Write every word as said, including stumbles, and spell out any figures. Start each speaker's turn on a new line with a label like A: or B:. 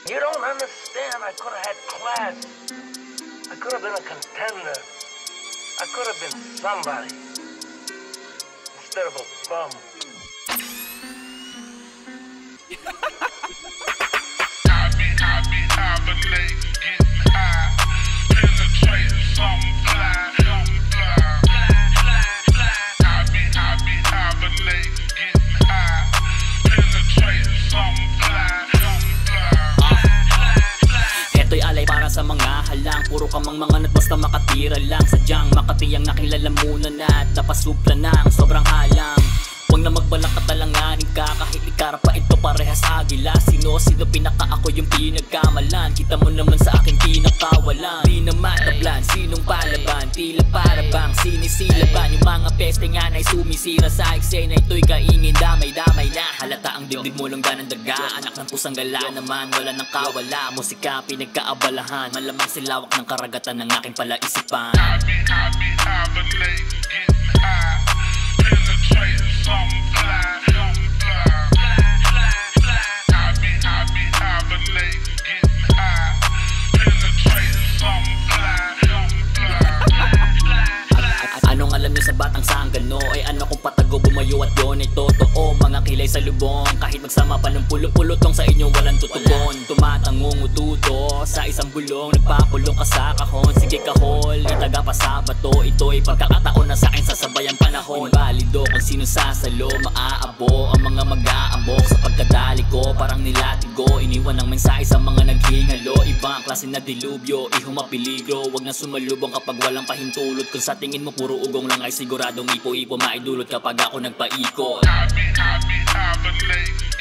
A: You don't understand. I could have had class. I could have been a contender. I could have been somebody instead of a bum.
B: I be, I be hibernating, getting high, penetrating something fly, something fly, fly, fly, fly. I be, I be hibernating, getting high, penetrating something fly, something fly, fly, fly.
C: Eto'y alay para sa mga halang, puro kamang mga basta makatira lang. Sadyang makatiyang nakilala muna na at napasupla ng sobrang halang. Huwag na magbalak at talanganin ka, kahit ikara pa ito parehas agila. Sino sino pinaka ako yung pinagkamalan, kita mo naman sa akin pinakawalan. Di na matablan, sinong palaban, tila para bang sinisilaban. Yung mga peste nga na'y sumisira sa eksena, ito'y kaingin damay-damay na. Halata ang dibdib mo lang ganang daga, anak ng pusang gala naman, wala nang kawala. Musika pinagkaabalahan, malamang silawak ng karagatan ng aking palaisipan.
B: I be, I be hibernating, getting high, penetrating something fly, something fly, fly, fly, fly. I be, I be hibernating, getting high, penetrating something fly, something fly, fly, fly.
C: Anong alam niyo sa batang sanggano? Ay ano kung patago bumayo at yun ay totoo. Mga kilay sa lubong, kahit magsama pa ng pulot-pulotong sa inyo walang tutugon. Tumatangung ututo sa isang bulong, nagpapulong ka sa kahon. Sige kahol, itaga pa sa bato. Ito'y pagkakataon na sa akin sasabayang panahon. Balido kung sino sasalo, maaabo ang mga mag-aambok sa pagkadali ko. Parang nilatigo, iniwan ng mensahe sa mga naghingalo. Ibang klase na dilubyo, ihumapiligro. Huwag na sumalubong kapag walang pahintulot. Kung sa tingin mo puro ugong lang ay siguradong ipo-ipo maidulot kapag ako nagpaikot.
B: I be, I be hibernating,